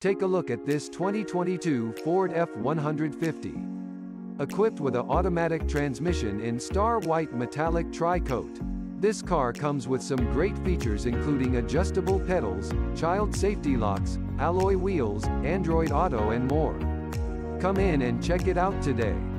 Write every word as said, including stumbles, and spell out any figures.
Take a look at this twenty twenty-two Ford F one fifty. Equipped with an automatic transmission in star white metallic tri-coat. This car comes with some great features including adjustable pedals, child safety locks, alloy wheels, Android Auto and more. Come in and check it out today.